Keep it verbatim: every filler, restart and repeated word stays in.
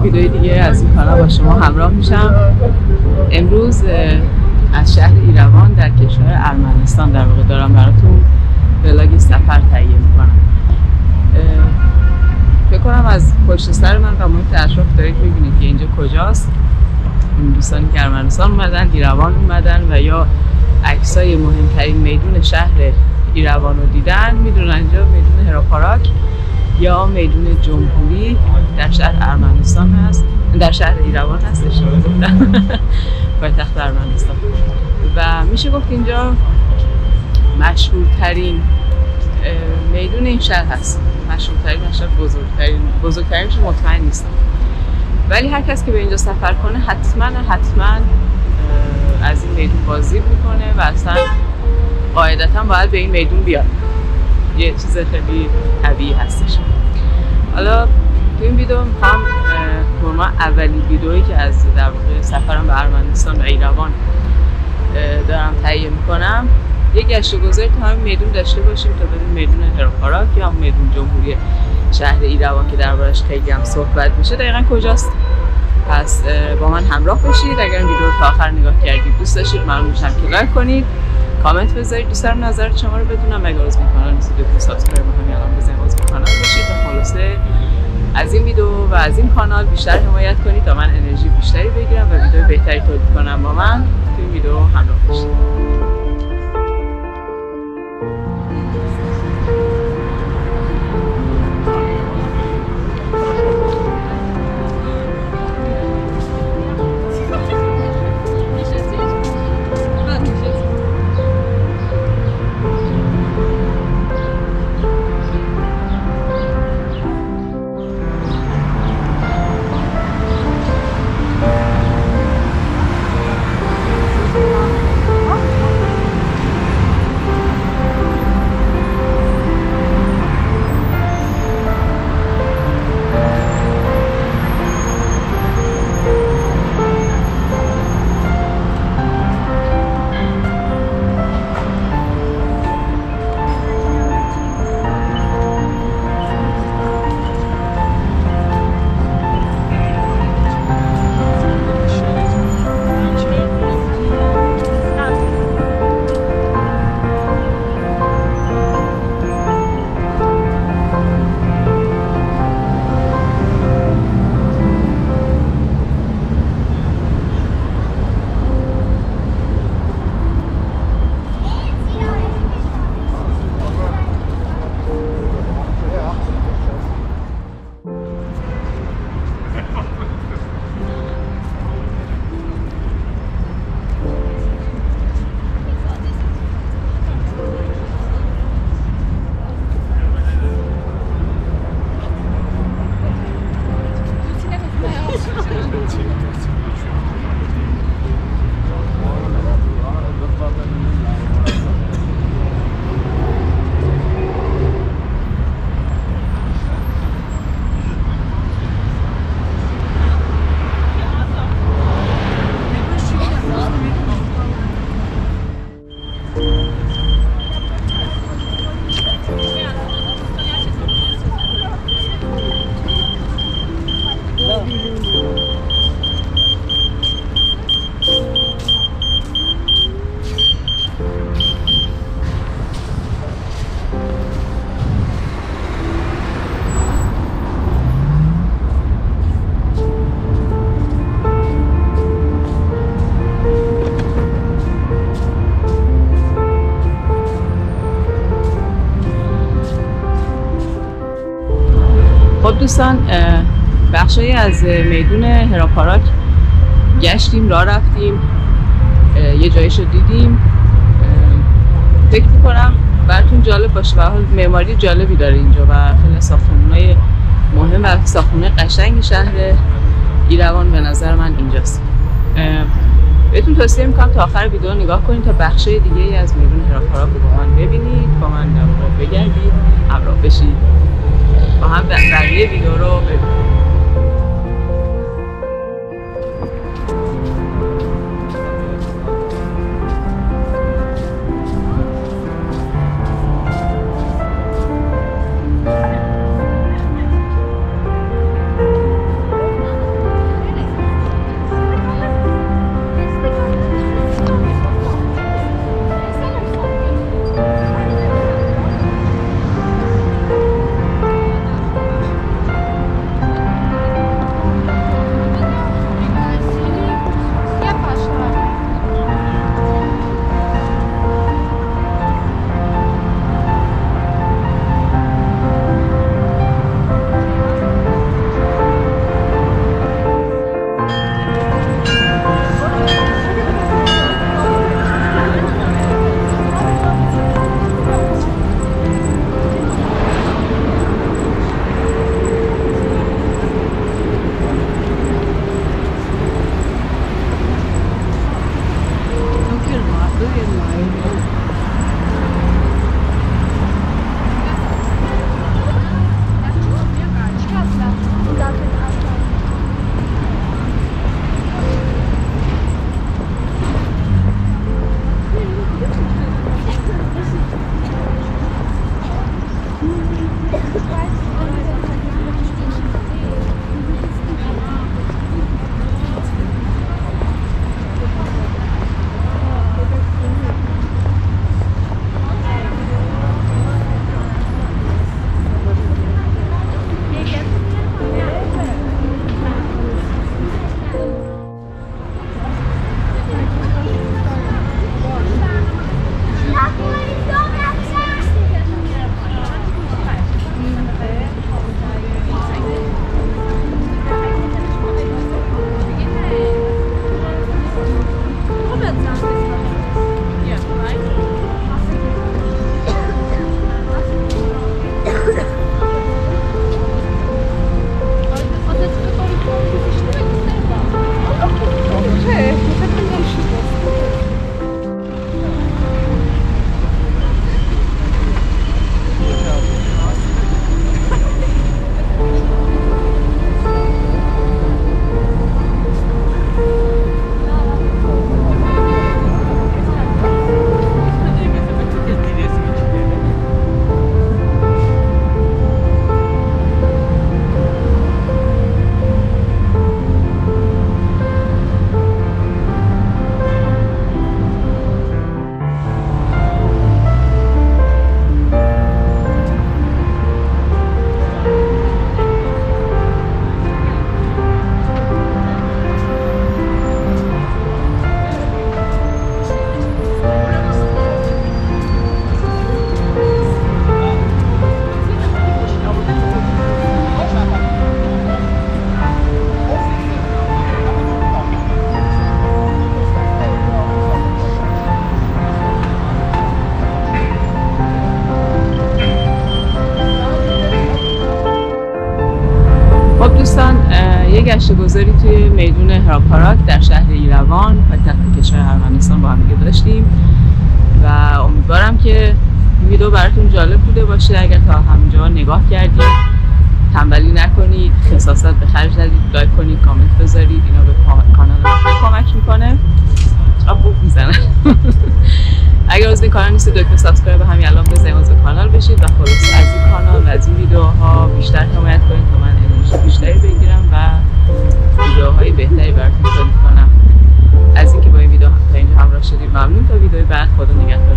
ویدیو دیگه از این کانال با شما همراه میشم. امروز از شهر ایروان در کشور ارمنستان در واقع دارم براتون ولاگ سفر تهیه میکنم. فکر کنم از پشت سر من و محیط اطراف دارید میبینید که اینجا کجاست. این دوستانی که ارمنستان اومدن، ایروان اومدن و یا عکسای مهمترین میدون شهر ایروان رو دیدن میدونن اینجا میدون هراپاراک یا میدون جمهوری در شهر ارمنستان هست، در شهر ایروان هست، اشتباه گفتم، پایتخت ارمنستان. و میشه گفت اینجا مشهورترین میدون این شهر هست. مشهورترین، مشهور بزرگترین، بزرگترینش مطمئن نیستم، ولی هر کس که به اینجا سفر کنه حتما حتما از این میدون بازدید میکنه و اصلا قاعدتا باید به این میدون بیاد. یه چیز خیلی طبیعی هستش. حالا تو این ویدیو میخوام برما اولین ویدئویی که از در واقع سفرم به ارمنستان و ایروان دارم تهیه میکنم یک گشت و گذاری تا همین میدون داشته باشیم تا ببینیم میدون هراپاراک یا میدون جمهوری شهر ایروان که دربارش خیلی هم صحبت میشه دقیقا کجاست. پس با من همراه باشید. اگر این ویدیو رو تا آخر نگاه کردید دوست داشتید ممنون میشم که لایک کنید، کامنت بذارید، دوست دارم نظرت شما رو بدونم. اگر عضو کانال نیستید لطفا سابسکرایب کنید، الان بزنید عضو کانال بشید و خلاصه از این ویدیو و از این کانال بیشتر حمایت کنید تا من انرژی بیشتری بگیرم و ویدیو بهتری تولید کنم. با من تو این ویدیو همراه باشید. خب دوستان، بخشی از میدون هراپاراک گشتیم، راه رفتیم، یه جایشو دیدیم. فکر میکنم براتون جالب باشه. به حال معماری جالبی داره اینجا و خیلی ساختمان‌های مهم و ساختمان قشنگ شهر ایروان به نظر من اینجاست. بهتون توصیه میکنم تا آخر ویدیو نگاه کنید تا بخشای دیگه از میدون هراپاراک رو با من ببینید، با من در واقع بگردید، همراه بشید، با هم بقیه ویدیو رو ببینید. گذاری توی میدون هراپاراک در شهر ایروان پایتخت کشور ارمنستان با هم دیگه داشتیم و امیدوارم که این ویدیو براتون جالب بوده باشه. اگر تا همینجا نگاه کردید تنبلی نکنید، خصاصت به خرج ندید، لایک کنید، کامنت بذارید، اینا به کانال ما کمک میکنه. چقدر بوق میزنن. اگر عضو کانال نیستید دکتر سابسکرایب همین الان بزنید عضو کانال بشید و خلاص از این کانال و از این ویدیوها بیشتر حمایت کنید تا من انرژی بیشتری بگیرم و ویدیوهای بهتری براتون تولید کنم. از اینکه با این ویدیو تا اینجا همراه شدید ممنون. تا ویدیوی بعد خدا نگهدار.